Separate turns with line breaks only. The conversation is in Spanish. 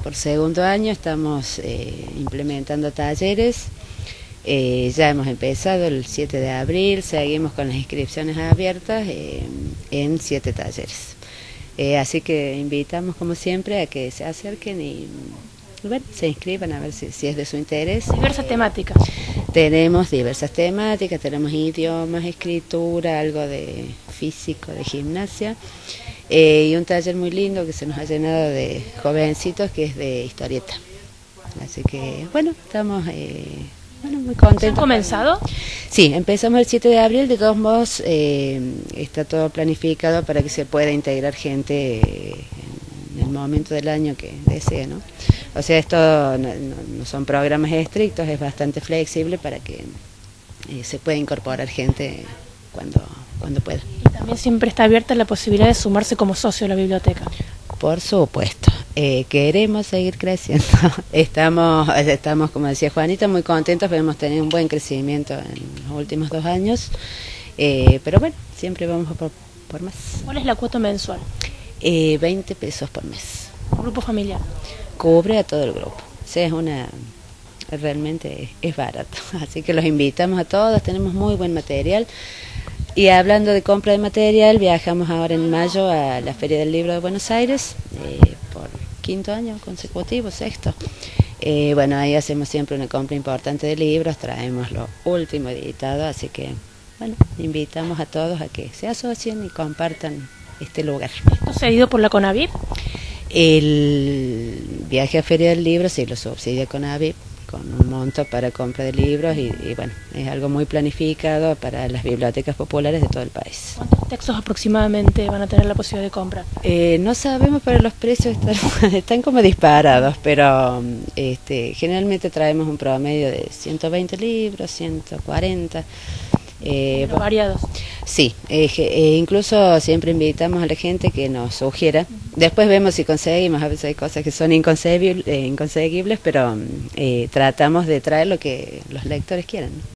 por segundo año estamos implementando talleres. Ya hemos empezado el 7 de abril, seguimos con las inscripciones abiertas en 7 talleres. Así que invitamos como siempre a que se acerquen y bueno, se inscriban a ver si es de su interés.
Diversas temáticas.
Tenemos diversas temáticas, tenemos idiomas, escritura, algo de físico, de gimnasia, y un taller muy lindo que se nos ha llenado de jovencitos que es de historieta. Así que bueno, estamos muy contentos.
¿Han comenzado?
Sí, empezamos el 7 de abril, de todos modos está todo planificado para que se pueda integrar gente en el momento del año que desee, ¿no? O sea, esto no son programas estrictos, es bastante flexible para que se pueda incorporar gente cuando pueda.
Y también siempre está abierta la posibilidad de sumarse como socio a la biblioteca.
Por supuesto, queremos seguir creciendo. Estamos, como decía Juanita, muy contentos, porque hemos tenido un buen crecimiento en los últimos 2 años, pero bueno, siempre vamos por más.
¿Cuál es la cuota mensual?
20 pesos por mes.
Grupo familiar.
Cubre a todo el grupo. O sea, realmente es barato. Así que los invitamos a todos, tenemos muy buen material. Y hablando de compra de material, viajamos ahora en mayo a la Feria del Libro de Buenos Aires, por 5º año consecutivo, 6º. Bueno, ahí hacemos siempre una compra importante de libros, traemos lo último editado, así que, bueno, invitamos a todos a que se asocien y compartan este lugar.
¿Esto cedido por la CONAVIP?
El viaje a Feria del Libro sí lo subsidia CONAVIP, con un monto para compra de libros y bueno, es algo muy planificado para las bibliotecas populares de todo el país.
¿Cuántos textos aproximadamente van a tener la posibilidad de compra?
No sabemos, pero los precios están como disparados, pero generalmente traemos un promedio de 120 libros, 140.
Variados.
Sí, incluso siempre invitamos a la gente que nos sugiera. Después vemos si conseguimos, a veces hay cosas que son inconseguibles, pero tratamos de traer lo que los lectores quieran.